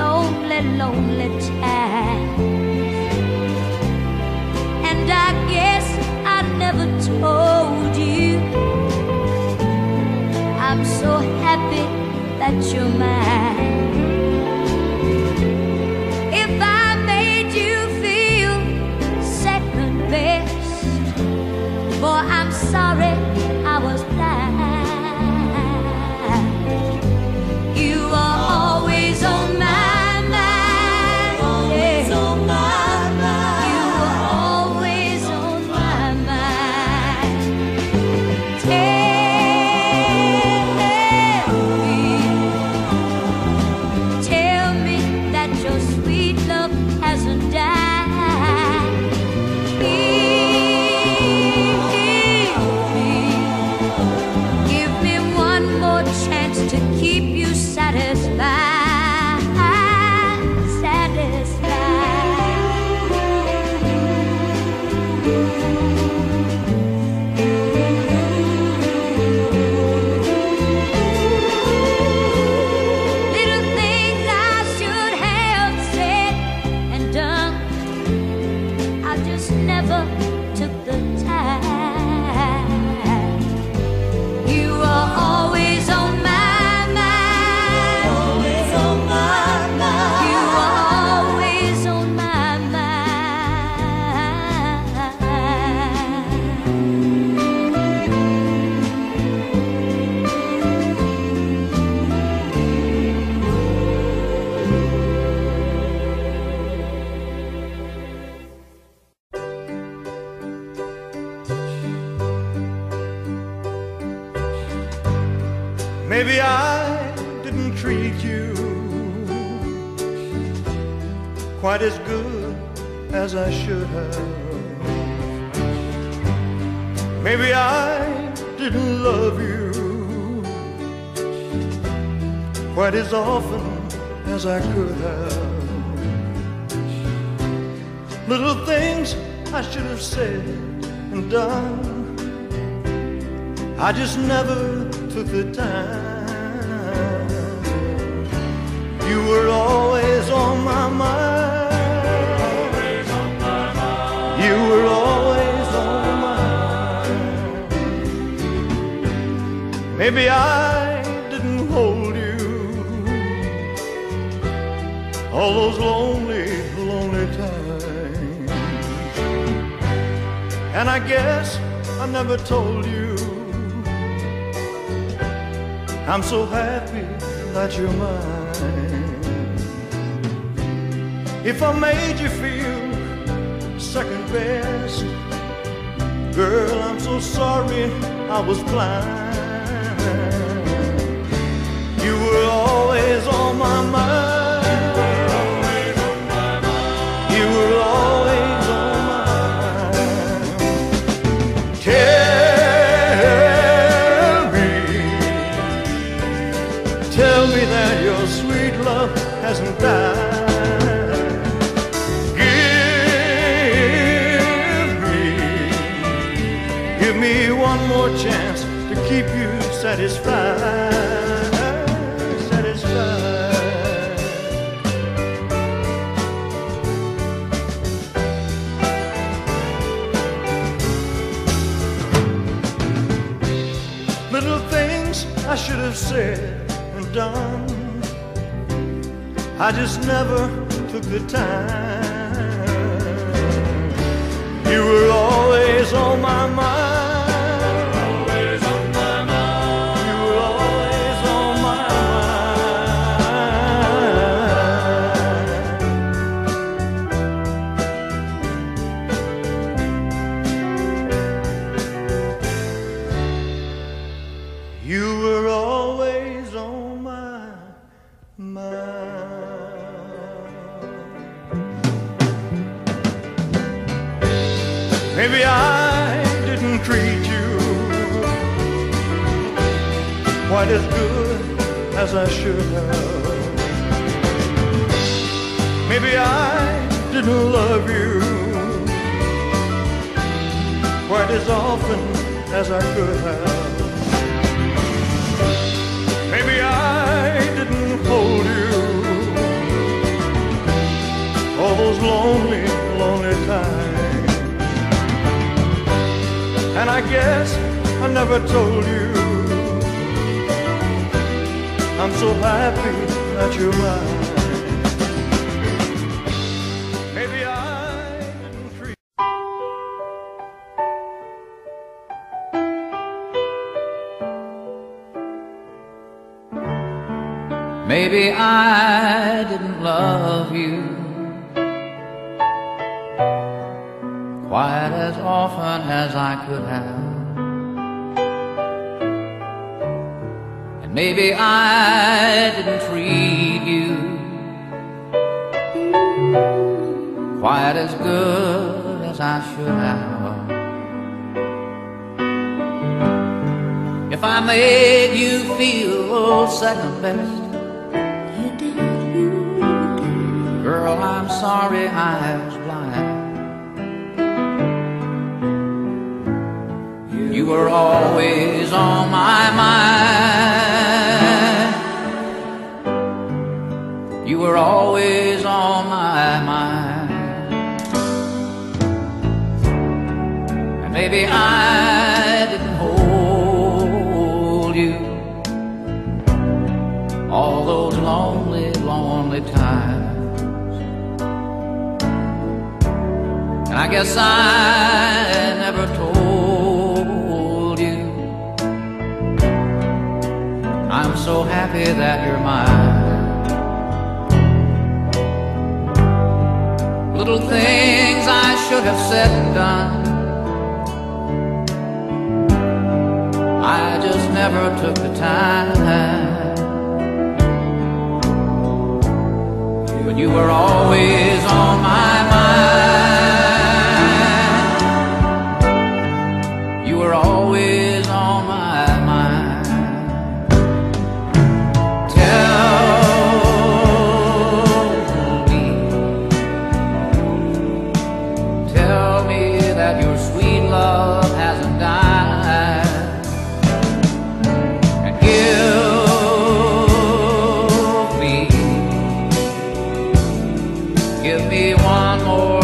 lonely, lonely times. And I guess I never told you I'm so happy that you're mine. If I made you feel second best, boy, I'm sorry I was blind. You are always on my mind, always on my mind. You are always on my mind. Tell me that your sweet love hasn't died. Give me one more chance to keep you satisfied, satisfied. Little things I should have said and done, I just never took the time. You are always on my mind, always on my mind. You are always on my Maybe I didn't treat you quite as good as I should have. Maybe I didn't love you quite as often as I could have. Little things I should have said and done, I just never took the time. You were always on my mind. Always on my mind. You were always on my mind. Maybe I didn't hold you all those lonely, lonely times. And I guess I never told you I'm so happy that you're mine. If I made you feel second best, girl, I'm so sorry I was blind. You were always on my mind. You were always on my mind. Tell me that your sweet love hasn't died. Give me one more chance to keep you satisfied, satisfied. Little things I should have said and done, I just never took the time. You were always on my mind, always on my mind. You were always on my mind. You were always on my mind. Maybe I didn't treat you quite as good as I should have. Maybe I didn't love you quite as often as I could have. Maybe I didn't hold you lonely, lonely time. And I guess I never told you I'm so happy that you're mine. Maybe I didn't treat Maybe I didn't love you quite as often as I could have. And maybe I didn't treat you quite as good as I should have. If I made you feel second best, girl, I'm sorry I was blind. You were always on my mind. You were always on my mind. And maybe I didn't hold you all those lonely, lonely times. And I guess I never told you I'm so happy that you're mine. Little things I should have said and done, I just never took the time. But you were always on my mind. You were always on my mind. Tell me that your sweet love hasn't died. And give me one more